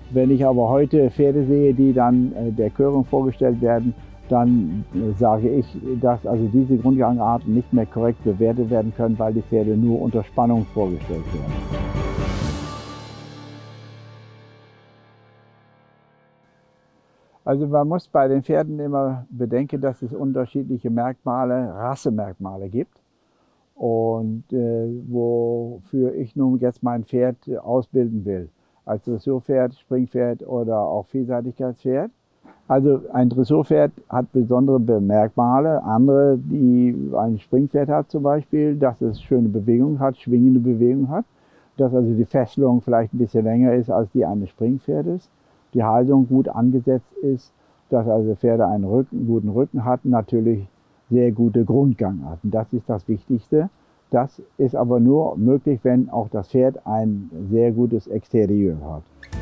Wenn ich aber heute Pferde sehe, die dann der Körung vorgestellt werden, dann sage ich, dass also diese Grundgangarten nicht mehr korrekt bewertet werden können, weil die Pferde nur unter Spannung vorgestellt werden. Also man muss bei den Pferden immer bedenken, dass es unterschiedliche Merkmale, Rassemerkmale gibt. Und wofür ich nun jetzt mein Pferd ausbilden will. Als Dressurpferd, Springpferd oder auch Vielseitigkeitspferd. Also ein Dressurpferd hat besondere Merkmale, andere, die ein Springpferd hat zum Beispiel, dass es schöne Bewegung hat, schwingende Bewegung hat, dass also die Fesselung vielleicht ein bisschen länger ist als die eines Springpferdes, die Haltung gut angesetzt ist, dass also Pferde einen guten Rücken hatten, natürlich sehr gute Grundgangarten. Das ist das Wichtigste. Das ist aber nur möglich, wenn auch das Pferd ein sehr gutes Exterieur hat.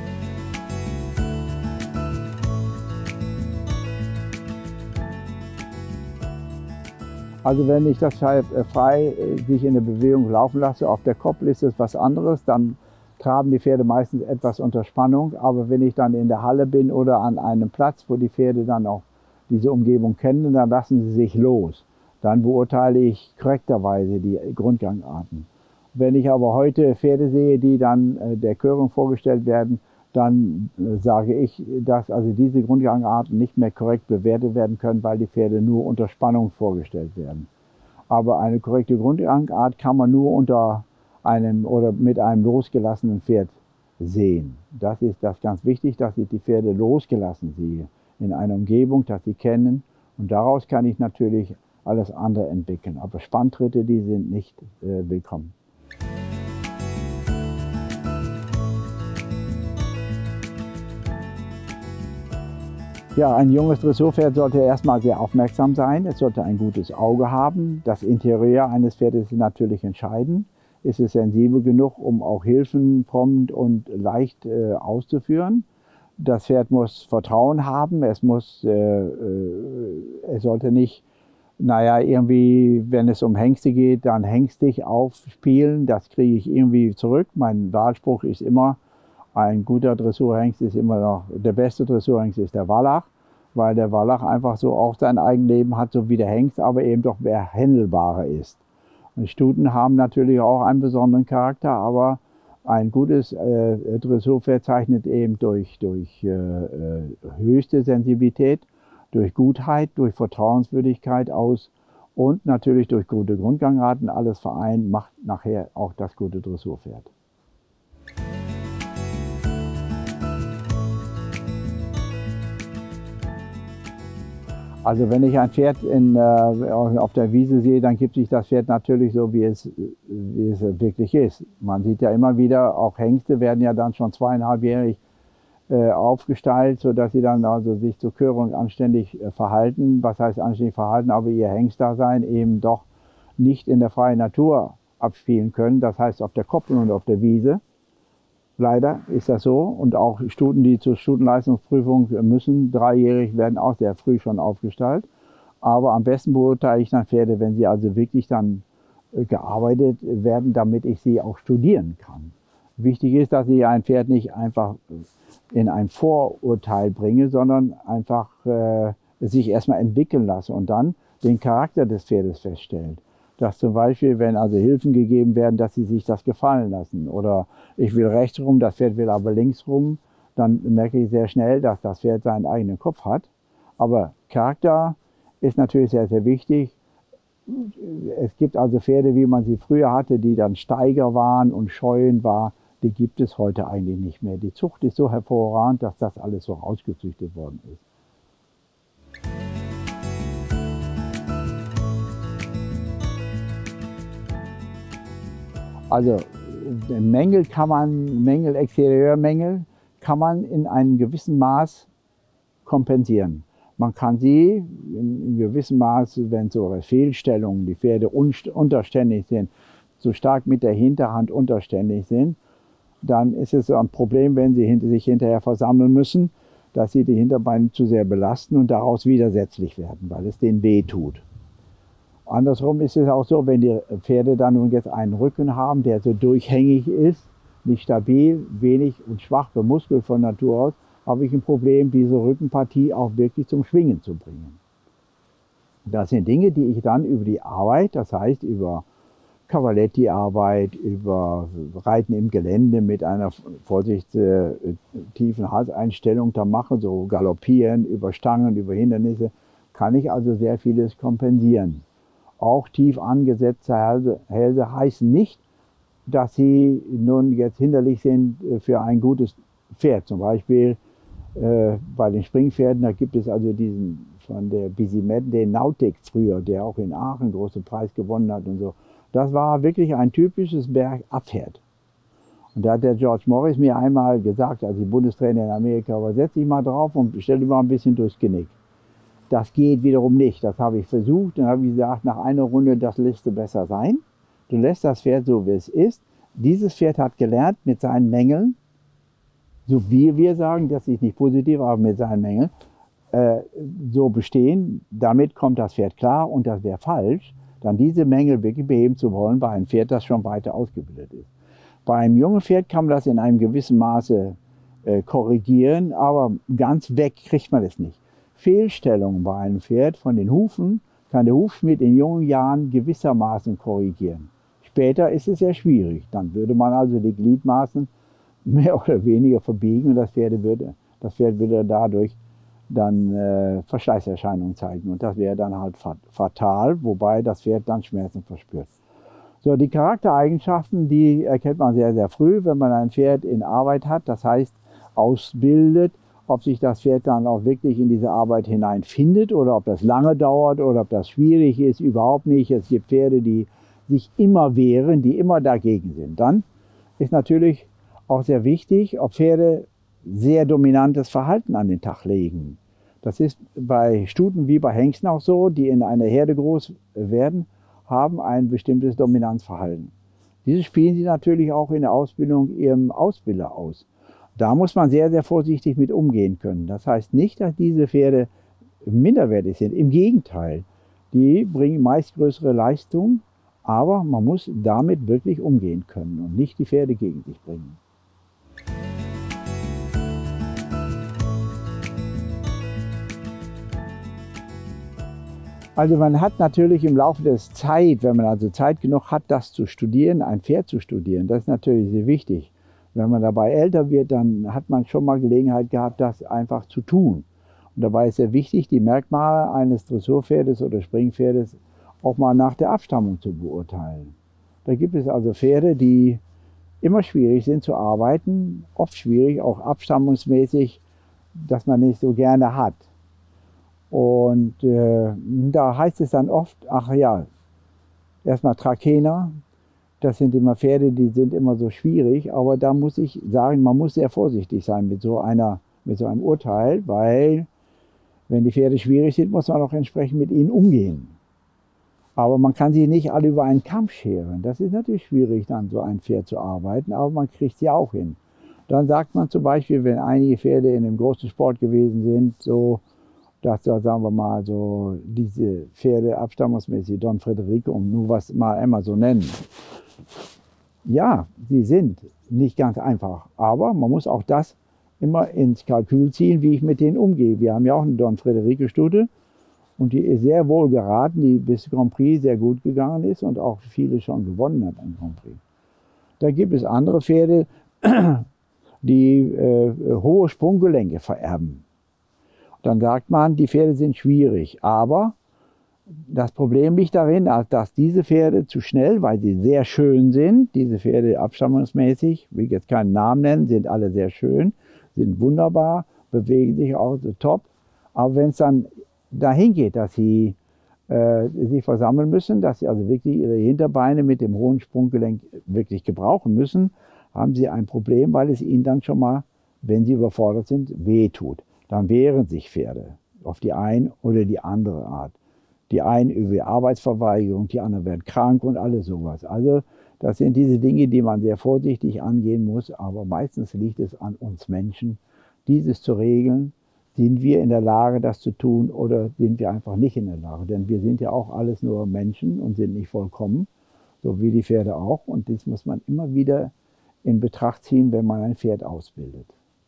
Also wenn ich das Pferd frei sich in der Bewegung laufen lasse, auf der Koppel ist es was anderes, dann traben die Pferde meistens etwas unter Spannung. Aber wenn ich dann in der Halle bin oder an einem Platz, wo die Pferde dann auch diese Umgebung kennen, dann lassen sie sich los. Dann beurteile ich korrekterweise die Grundgangarten. Wenn ich aber heute Pferde sehe, die dann der Körung vorgestellt werden, dann sage ich, dass also diese Grundgangarten nicht mehr korrekt bewertet werden können, weil die Pferde nur unter Spannung vorgestellt werden. Aber eine korrekte Grundgangart kann man nur unter einem oder mit einem losgelassenen Pferd sehen. Das ist das ganz wichtig, dass ich die Pferde losgelassen sehe, in einer Umgebung, dass sie kennen. Und daraus kann ich natürlich alles andere entwickeln. Aber Spanntritte, die sind nicht willkommen. Ja, ein junges Dressurpferd sollte erstmal sehr aufmerksam sein. Es sollte ein gutes Auge haben. Das Interieur eines Pferdes ist natürlich entscheidend. Ist es sensibel genug, um auch Hilfen prompt und leicht auszuführen? Das Pferd muss Vertrauen haben. Es sollte nicht, naja, irgendwie, wenn es um Hengste geht, dann hängstig aufspielen. Das kriege ich irgendwie zurück. Mein Wahlspruch ist immer, ein guter Dressurhengst ist immer noch, der beste Dressurhengst ist der Wallach, weil der Wallach einfach so auch sein Eigenleben hat, so wie der Hengst, aber eben doch mehr händelbarer ist. Und Stuten haben natürlich auch einen besonderen Charakter, aber ein gutes Dressurpferd zeichnet eben durch höchste Sensibilität, durch Gutheit, durch Vertrauenswürdigkeit aus und natürlich durch gute Grundgangarten. Alles vereint macht nachher auch das gute Dressurpferd. Also wenn ich ein Pferd auf der Wiese sehe, dann gibt sich das Pferd natürlich so, wie es wirklich ist. Man sieht ja immer wieder, auch Hengste werden ja dann schon 2,5-jährig aufgestallt, sodass sie dann also sich zur Körung anständig verhalten. Was heißt anständig verhalten? Aber ihr Hengstdasein eben doch nicht in der freien Natur abspielen können. Das heißt auf der Koppel und auf der Wiese. Leider ist das so. Und auch Stuten, die zur Stutenleistungsprüfung müssen, 3-jährig, werden auch sehr früh schon aufgestallt. Aber am besten beurteile ich dann Pferde, wenn sie also wirklich dann gearbeitet werden, damit ich sie auch studieren kann. Wichtig ist, dass ich ein Pferd nicht einfach in ein Vorurteil bringe, sondern einfach sich erstmal entwickeln lasse und dann den Charakter des Pferdes feststellt. Dass zum Beispiel, wenn also Hilfen gegeben werden, dass sie sich das gefallen lassen. Oder ich will rechts rum, das Pferd will aber links rum, dann merke ich sehr schnell, dass das Pferd seinen eigenen Kopf hat. Aber Charakter ist natürlich sehr, sehr wichtig. Es gibt also Pferde, wie man sie früher hatte, die dann Steiger waren und Scheuen war. Die gibt es heute eigentlich nicht mehr. Die Zucht ist so hervorragend, dass das alles so ausgezüchtet worden ist. Also Exteriormängel kann man in einem gewissen Maß kompensieren. Man kann sie in gewissem Maß, wenn so Fehlstellungen, die Pferde unterständig sind, so stark mit der Hinterhand unterständig sind, dann ist es ein Problem, wenn sie sich hinterher versammeln müssen, dass sie die Hinterbeine zu sehr belasten und daraus widersetzlich werden, weil es denen weh tut. Andersrum ist es auch so, wenn die Pferde dann nun jetzt einen Rücken haben, der so durchhängig ist, nicht stabil, wenig und schwach bemuskelt von Natur aus, habe ich ein Problem, diese Rückenpartie auch wirklich zum Schwingen zu bringen. Das sind Dinge, die ich dann über die Arbeit, das heißt über Cavaletti-Arbeit, über Reiten im Gelände mit einer tiefen Halseinstellung da mache, so Galoppieren über Stangen, über Hindernisse, kann ich also sehr vieles kompensieren. Auch tief angesetzte Hälse heißen nicht, dass sie nun jetzt hinderlich sind für ein gutes Pferd. Zum Beispiel bei den Springpferden, da gibt es also diesen von der Bisimet, den Nautic früher, der auch in Aachen großen Preis gewonnen hat und so. Das war wirklich ein typisches Bergabpferd. Und da hat der George Morris mir einmal gesagt, als ich Bundestrainer in Amerika war, setz dich mal drauf und stell dich mal ein bisschen durchs Genick. Das geht wiederum nicht. Das habe ich versucht. Dann habe ich gesagt, nach einer Runde, das lässt du besser sein. Du lässt das Pferd so, wie es ist. Dieses Pferd hat gelernt, mit seinen Mängeln, so wie wir sagen, das ist nicht positiv, aber mit seinen Mängeln, so bestehen. Damit kommt das Pferd klar und das wäre falsch, dann diese Mängel wirklich beheben zu wollen bei einem Pferd, das schon weiter ausgebildet ist. Bei einem jungen Pferd kann man das in einem gewissen Maße korrigieren, aber ganz weg kriegt man es nicht. Fehlstellungen bei einem Pferd von den Hufen kann der Hufschmied in jungen Jahren gewissermaßen korrigieren. Später ist es sehr schwierig. Dann würde man also die Gliedmaßen mehr oder weniger verbiegen und das Pferd würde dadurch dann Verschleißerscheinungen zeigen. Und das wäre dann halt fatal, wobei das Pferd dann Schmerzen verspürt. So, die Charaktereigenschaften, die erkennt man sehr, sehr früh, wenn man ein Pferd in Arbeit hat, das heißt ausbildet, ob sich das Pferd dann auch wirklich in diese Arbeit hineinfindet oder ob das lange dauert oder ob das schwierig ist, überhaupt nicht. Es gibt Pferde, die sich immer wehren, die immer dagegen sind. Dann ist natürlich auch sehr wichtig, ob Pferde sehr dominantes Verhalten an den Tag legen. Das ist bei Stuten wie bei Hengsten auch so, die in einer Herde groß werden, haben ein bestimmtes Dominanzverhalten. Dieses spielen sie natürlich auch in der Ausbildung ihrem Ausbilder aus. Da muss man sehr, sehr vorsichtig mit umgehen können. Das heißt nicht, dass diese Pferde minderwertig sind. Im Gegenteil, die bringen meist größere Leistung, aber man muss damit wirklich umgehen können und nicht die Pferde gegen sich bringen. Also man hat natürlich im Laufe der Zeit, wenn man also Zeit genug hat, das zu studieren, ein Pferd zu studieren, das ist natürlich sehr wichtig. Wenn man dabei älter wird, dann hat man schon mal Gelegenheit gehabt, das einfach zu tun. Und dabei ist sehr wichtig, die Merkmale eines Dressurpferdes oder Springpferdes auch mal nach der Abstammung zu beurteilen. Da gibt es also Pferde, die immer schwierig sind zu arbeiten, oft schwierig, auch abstammungsmäßig, dass man nicht so gerne hat. Und da heißt es dann oft, ach ja, erstmal Trakehner, das sind immer Pferde, die sind immer so schwierig, aber da muss ich sagen, man muss sehr vorsichtig sein mit so einem Urteil, weil wenn die Pferde schwierig sind, muss man auch entsprechend mit ihnen umgehen. Aber man kann sie nicht alle über einen Kamm scheren. Das ist natürlich schwierig, dann so ein Pferd zu arbeiten, aber man kriegt sie auch hin. Dann sagt man zum Beispiel, wenn einige Pferde in einem großen Sport gewesen sind, so dass, sagen wir mal, so diese Pferde abstammungsmäßig, Don Federico, um nur was mal einmal so nennen. Ja, sie sind nicht ganz einfach, aber man muss auch das immer ins Kalkül ziehen, wie ich mit denen umgehe. Wir haben ja auch eine Don Federico Stute und die ist sehr wohl geraten, die bis Grand Prix sehr gut gegangen ist und auch viele schon gewonnen hat am Grand Prix. Da gibt es andere Pferde, die hohe Sprunggelenke vererben. Dann sagt man, die Pferde sind schwierig, aber das Problem liegt darin, dass diese Pferde zu schnell, weil sie sehr schön sind, diese Pferde abstammungsmäßig, will ich jetzt keinen Namen nennen, sind alle sehr schön, sind wunderbar, bewegen sich auch so top, aber wenn es dann dahin geht, dass sie sich versammeln müssen, dass sie also wirklich ihre Hinterbeine mit dem hohen Sprunggelenk wirklich gebrauchen müssen, haben sie ein Problem, weil es ihnen dann schon mal, wenn sie überfordert sind, wehtut. Dann wehren sich Pferde auf die eine oder die andere Art. Die einen über Arbeitsverweigerung, die anderen werden krank und alles sowas. Also das sind diese Dinge, die man sehr vorsichtig angehen muss, aber meistens liegt es an uns Menschen, dieses zu regeln. Sind wir in der Lage, das zu tun oder sind wir einfach nicht in der Lage? Denn wir sind ja auch alles nur Menschen und sind nicht vollkommen, so wie die Pferde auch. Und das muss man immer wieder in Betracht ziehen, wenn man ein Pferd ausbildet.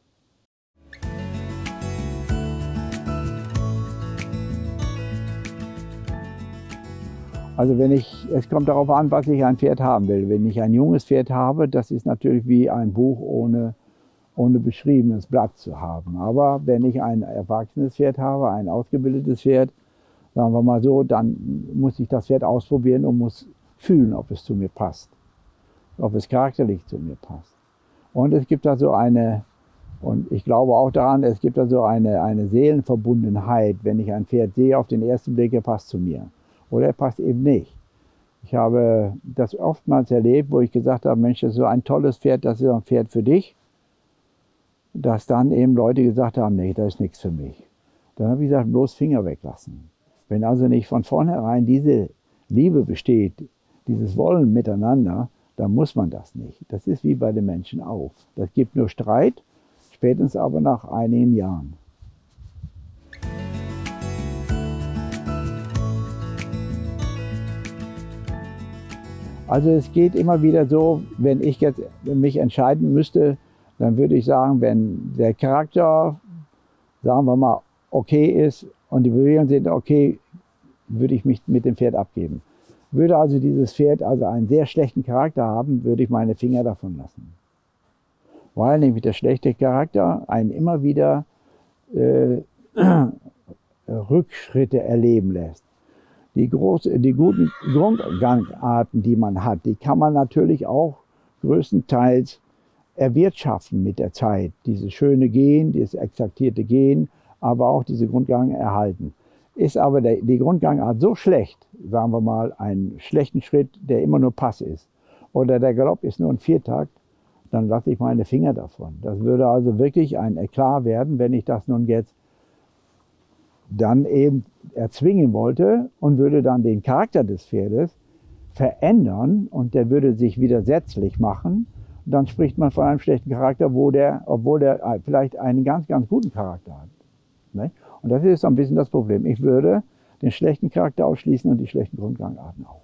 Also es kommt darauf an, was ich ein Pferd haben will. Wenn ich ein junges Pferd habe, das ist natürlich wie ein Buch ohne beschriebenes Blatt zu haben. Aber wenn ich ein erwachsenes Pferd habe, ein ausgebildetes Pferd, sagen wir mal so, dann muss ich das Pferd ausprobieren und muss fühlen, ob es zu mir passt, ob es charakterlich zu mir passt. Und es gibt also und ich glaube auch daran, es gibt also eine Seelenverbundenheit, wenn ich ein Pferd sehe, auf den ersten Blick, er passt zu mir. Oder er passt eben nicht. Ich habe das oftmals erlebt, wo ich gesagt habe, Mensch, das ist so ein tolles Pferd, das ist ein Pferd für dich. Dass dann eben Leute gesagt haben, nee, das ist nichts für mich. Dann habe ich gesagt, bloß Finger weglassen. Wenn also nicht von vornherein diese Liebe besteht, dieses Wollen miteinander, dann muss man das nicht. Das ist wie bei den Menschen auch. Das gibt nur Streit, spätestens aber nach einigen Jahren. Also es geht immer wieder so, wenn ich jetzt mich entscheiden müsste, dann würde ich sagen, wenn der Charakter, sagen wir mal, okay ist und die Bewegungen sind okay, würde ich mich mit dem Pferd abgeben. Würde also dieses Pferd also einen sehr schlechten Charakter haben, würde ich meine Finger davon lassen. Weil nämlich der schlechte Charakter einen immer wieder Rückschritte erleben lässt. Die guten Grundgangarten, die man hat, die kann man natürlich auch größtenteils erwirtschaften mit der Zeit. Dieses schöne Gehen, dieses exaktierte Gehen, aber auch diese Grundgang erhalten. Ist aber die Grundgangart so schlecht, sagen wir mal, einen schlechten Schritt, der immer nur Pass ist, oder der Galopp ist nur ein Viertakt, dann lasse ich meine Finger davon. Das würde also wirklich ein Eklat werden, wenn ich das nun jetzt dann eben erzwingen wollte und würde dann den Charakter des Pferdes verändern und der würde sich widersetzlich machen. Dann spricht man von einem schlechten Charakter, obwohl der vielleicht einen ganz, ganz guten Charakter hat. Ne? Und das ist so ein bisschen das Problem. Ich würde den schlechten Charakter ausschließen und die schlechten Grundgangarten auch.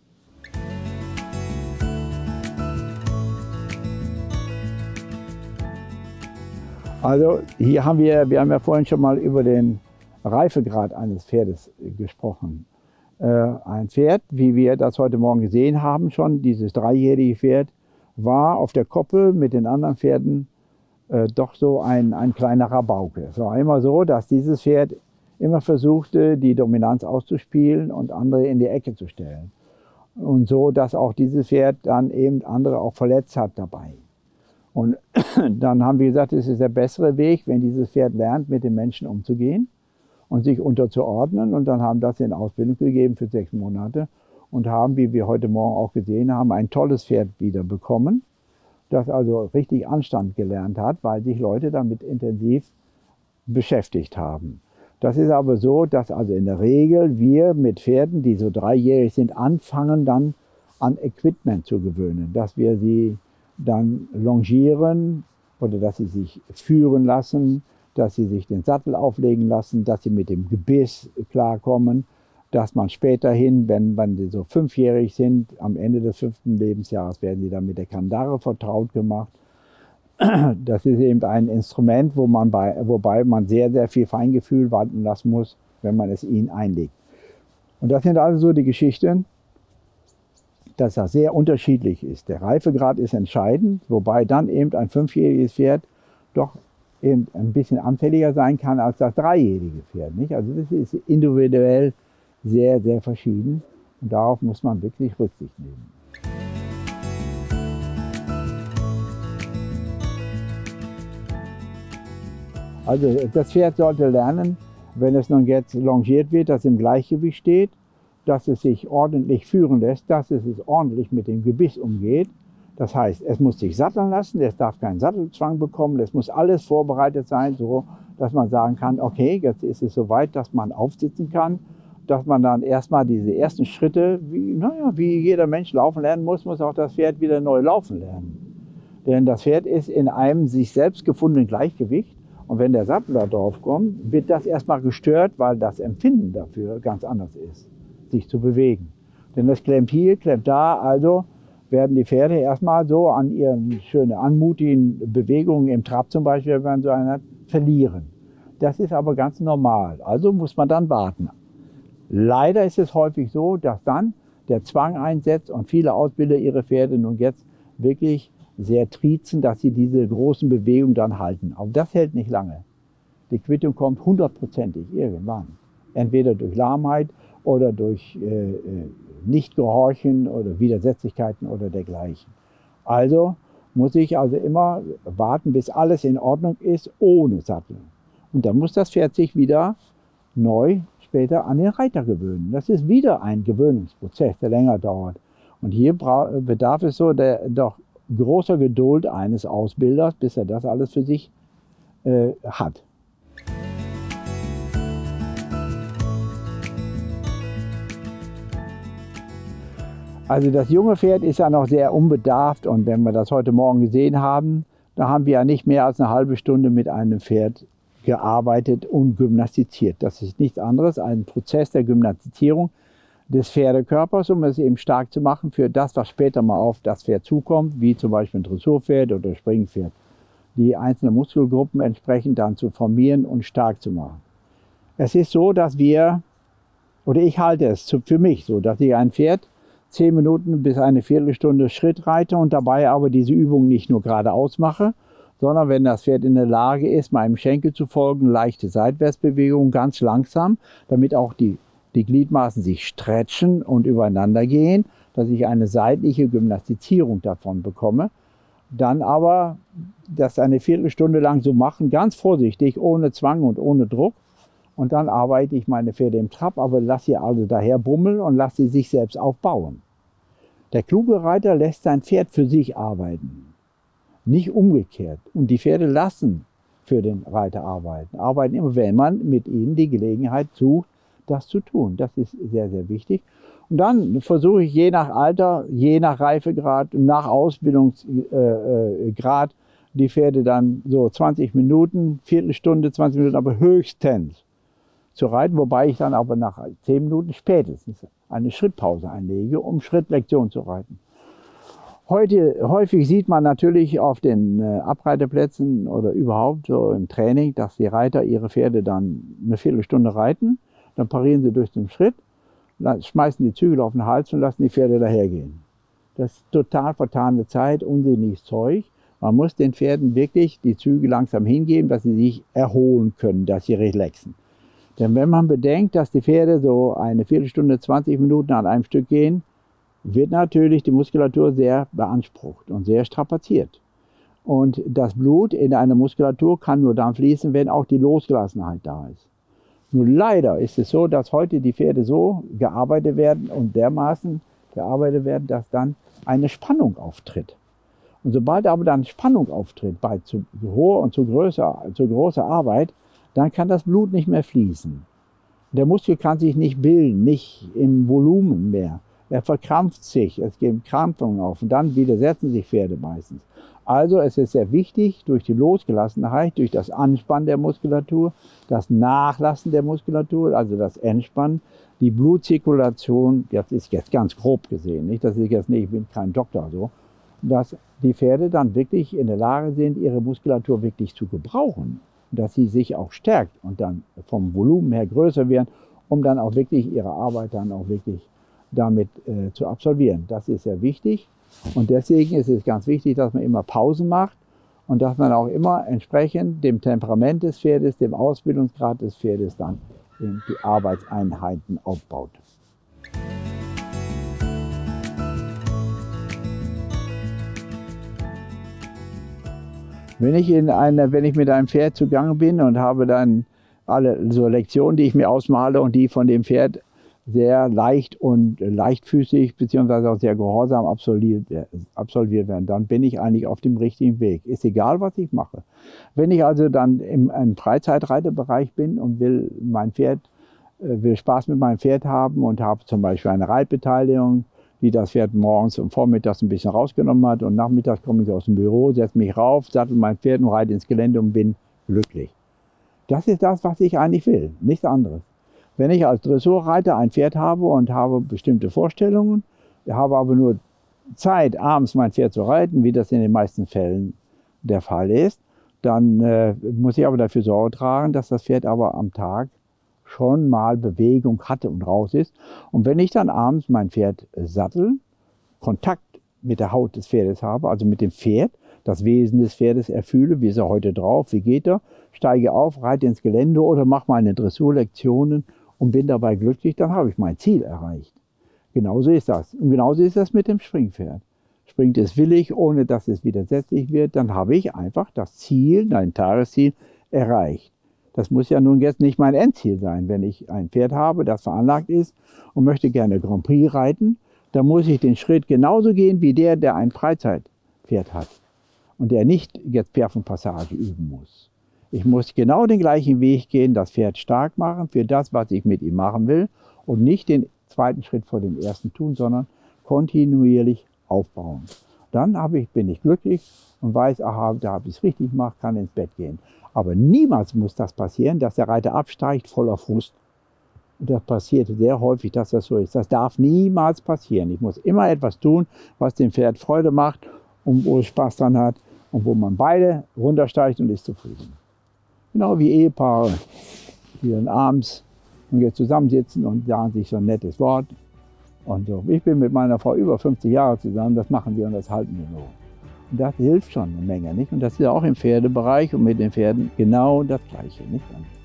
Also hier haben wir haben ja vorhin schon mal über den Reifegrad eines Pferdes gesprochen. Ein Pferd, wie wir das heute Morgen gesehen haben schon, dieses dreijährige Pferd, war auf der Koppel mit den anderen Pferden doch so ein kleiner Rabauke. Es war immer so, dass dieses Pferd immer versuchte, die Dominanz auszuspielen und andere in die Ecke zu stellen. Und so, dass auch dieses Pferd dann eben andere auch verletzt hat dabei. Und dann haben wir gesagt, es ist der bessere Weg, wenn dieses Pferd lernt, mit den Menschen umzugehen und sich unterzuordnen. Und dann haben das in Ausbildung gegeben für 6 Monate und haben, wie wir heute Morgen auch gesehen haben, ein tolles Pferd wieder bekommen, das also richtig Anstand gelernt hat, weil sich Leute damit intensiv beschäftigt haben. Das ist aber so, dass also in der Regel wir mit Pferden, die so dreijährig sind, anfangen dann an Equipment zu gewöhnen, dass wir sie dann longieren oder dass sie sich führen lassen, dass sie sich den Sattel auflegen lassen, dass sie mit dem Gebiss klarkommen, dass man späterhin, wenn sie so 5-jährig sind, am Ende des 5. Lebensjahres werden sie dann mit der Kandare vertraut gemacht. Das ist eben ein Instrument, wobei man sehr, sehr viel Feingefühl walten lassen muss, wenn man es ihnen einlegt. Und das sind also so die Geschichten, dass das sehr unterschiedlich ist. Der Reifegrad ist entscheidend, wobei dann eben ein 5-jähriges Pferd doch eben ein bisschen anfälliger sein kann als das 3-jährige Pferd. Nicht? Also das ist individuell sehr, sehr verschieden und darauf muss man wirklich Rücksicht nehmen. Also das Pferd sollte lernen, wenn es nun jetzt longiert wird, dass es im Gleichgewicht steht, dass es sich ordentlich führen lässt, dass es ordentlich mit dem Gebiss umgeht. Das heißt, es muss sich satteln lassen, es darf keinen Sattelzwang bekommen, es muss alles vorbereitet sein, so dass man sagen kann, okay, jetzt ist es soweit, dass man aufsitzen kann, dass man dann erstmal diese ersten Schritte, wie jeder Mensch laufen lernen muss auch das Pferd wieder neu laufen lernen. Denn das Pferd ist in einem sich selbst gefundenen Gleichgewicht und wenn der Sattel da drauf kommt, wird das erstmal gestört, weil das Empfinden dafür ganz anders ist, sich zu bewegen. Denn das klemmt hier, klemmt da, also werden die Pferde erstmal so an ihren schönen, anmutigen Bewegungen im Trab zum Beispiel, wenn man so einen hat, verlieren. Das ist aber ganz normal, also muss man dann warten. Leider ist es häufig so, dass dann der Zwang einsetzt und viele Ausbilder ihre Pferde nun jetzt wirklich sehr triezen, dass sie diese großen Bewegungen dann halten. Aber das hält nicht lange. Die Quittung kommt 100%ig irgendwann. Entweder durch Lahmheit oder durch Nichtgehorchen oder Widersetzlichkeiten oder dergleichen. Also muss ich also immer warten, bis alles in Ordnung ist, ohne Sattel. Und dann muss das Pferd sich wieder neu später an den Reiter gewöhnen. Das ist wieder ein Gewöhnungsprozess, der länger dauert. Und hier bedarf es so doch großer Geduld eines Ausbilders, bis er das alles für sich hat. Also das junge Pferd ist ja noch sehr unbedarft und wenn wir das heute Morgen gesehen haben, da haben wir ja nicht mehr als eine halbe Stunde mit einem Pferd gearbeitet und gymnastiziert. Das ist nichts anderes als ein Prozess der Gymnastizierung des Pferdekörpers, um es eben stark zu machen für das, was später mal auf das Pferd zukommt, wie zum Beispiel ein Dressurpferd oder Springpferd. Die einzelnen Muskelgruppen entsprechend dann zu formieren und stark zu machen. Es ist so, dass ich halte es für mich so, dass ich ein Pferd 10 Minuten bis eine Viertelstunde Schritt reite und dabei aber diese Übung nicht nur geradeaus mache, sondern wenn das Pferd in der Lage ist, meinem Schenkel zu folgen, leichte Seitwärtsbewegungen ganz langsam, damit auch die Gliedmaßen sich stretchen und übereinander gehen, dass ich eine seitliche Gymnastizierung davon bekomme. Dann aber das eine Viertelstunde lang so machen, ganz vorsichtig, ohne Zwang und ohne Druck. Und dann arbeite ich meine Pferde im Trab, aber lasse sie also daher bummeln und lasse sie sich selbst aufbauen. Der kluge Reiter lässt sein Pferd für sich arbeiten, nicht umgekehrt. Und die Pferde lassen für den Reiter arbeiten. Arbeiten immer, wenn man mit ihnen die Gelegenheit sucht, das zu tun. Das ist sehr, sehr wichtig. Und dann versuche ich je nach Alter, je nach Reifegrad, nach Ausbildungsgrad die Pferde dann so 20 Minuten, Viertelstunde, 20 Minuten, aber höchstens zu reiten, wobei ich dann aber nach 10 Minuten spätestens eine Schrittpause einlege, um Schrittlektion zu reiten. Häufig sieht man natürlich auf den Abreiteplätzen oder überhaupt so im Training, dass die Reiter ihre Pferde dann eine Viertelstunde reiten, dann parieren sie durch den Schritt, schmeißen die Zügel auf den Hals und lassen die Pferde dahergehen. Das ist total vertane Zeit, unsinniges Zeug. Man muss den Pferden wirklich die Züge langsam hingeben, dass sie sich erholen können, dass sie relaxen. Denn wenn man bedenkt, dass die Pferde so eine Viertelstunde, 20 Minuten an einem Stück gehen, wird natürlich die Muskulatur sehr beansprucht und sehr strapaziert. Und das Blut in einer Muskulatur kann nur dann fließen, wenn auch die Losgelassenheit da ist. Nur leider ist es so, dass heute die Pferde so gearbeitet werden und dermaßen gearbeitet werden, dass dann eine Spannung auftritt. Und sobald aber dann Spannung auftritt bei zu hoher und zu großer Arbeit, dann kann das Blut nicht mehr fließen. Der Muskel kann sich nicht bilden, nicht im Volumen mehr. Er verkrampft sich, es geben Krampfungen auf und dann widersetzen sich Pferde meistens. Also es ist sehr wichtig, durch die Losgelassenheit, durch das Anspannen der Muskulatur, das Nachlassen der Muskulatur, also das Entspannen, die Blutzirkulation, das ist jetzt ganz grob gesehen, nicht? Das ist jetzt nicht, ich bin kein Doktor so, dass die Pferde dann wirklich in der Lage sind, ihre Muskulatur wirklich zu gebrauchen. Dass sie sich auch stärkt und dann vom Volumen her größer werden, um dann auch wirklich ihre Arbeit dann auch wirklich damit zu absolvieren. Das ist sehr wichtig und deswegen ist es ganz wichtig, dass man immer Pausen macht und dass man auch immer entsprechend dem Temperament des Pferdes, dem Ausbildungsgrad des Pferdes dann die Arbeitseinheiten aufbaut. Wenn ich mit einem Pferd zugange bin und habe dann alle so Lektionen, die ich mir ausmale und die von dem Pferd sehr leicht und leichtfüßig bzw. auch sehr gehorsam absolviert werden, dann bin ich eigentlich auf dem richtigen Weg. Ist egal, was ich mache. Wenn ich also dann im Freizeitreiterbereich bin und will Spaß mit meinem Pferd haben und habe zum Beispiel eine Reitbeteiligung, die das Pferd morgens und vormittags ein bisschen rausgenommen hat und nachmittags komme ich aus dem Büro, setze mich rauf, sattel mein Pferd und reite ins Gelände und bin glücklich. Das ist das, was ich eigentlich will, nichts anderes. Wenn ich als Dressurreiter ein Pferd habe und habe bestimmte Vorstellungen, habe aber nur Zeit, abends mein Pferd zu reiten, wie das in den meisten Fällen der Fall ist, dann muss ich aber dafür Sorge tragen, dass das Pferd aber am Tag schon mal Bewegung hatte und raus ist. Und wenn ich dann abends mein Pferd sattel, Kontakt mit der Haut des Pferdes habe, also mit dem Pferd, das Wesen des Pferdes erfühle, wie ist er heute drauf, wie geht er, steige auf, reite ins Gelände oder mache meine Dressurlektionen und bin dabei glücklich, dann habe ich mein Ziel erreicht. Genauso ist das. Und genauso ist das mit dem Springpferd. Springt es willig, ohne dass es widersetzlich wird, dann habe ich einfach das Ziel, mein Tagesziel, erreicht. Das muss ja nun jetzt nicht mein Endziel sein. Wenn ich ein Pferd habe, das veranlagt ist und möchte gerne Grand Prix reiten, dann muss ich den Schritt genauso gehen wie der, der ein Freizeitpferd hat und der nicht jetzt Pferd und Passage üben muss. Ich muss genau den gleichen Weg gehen, das Pferd stark machen für das, was ich mit ihm machen will und nicht den zweiten Schritt vor dem ersten tun, sondern kontinuierlich aufbauen. Dann bin ich glücklich und weiß, aha, da habe ich es richtig gemacht, kann ins Bett gehen. Aber niemals muss das passieren, dass der Reiter absteigt voller Frust. Und das passiert sehr häufig, dass das so ist. Das darf niemals passieren. Ich muss immer etwas tun, was dem Pferd Freude macht und wo es Spaß dran hat und wo man beide runtersteigt und ist zufrieden. Genau wie Ehepaare, die dann abends und jetzt zusammensitzen und sagen sich so ein nettes Wort. Und so. Ich bin mit meiner Frau über 50 Jahre zusammen, das machen wir und das halten wir so. Und das hilft schon eine Menge, nicht? Und das ist ja auch im Pferdebereich und mit den Pferden genau das Gleiche, nicht?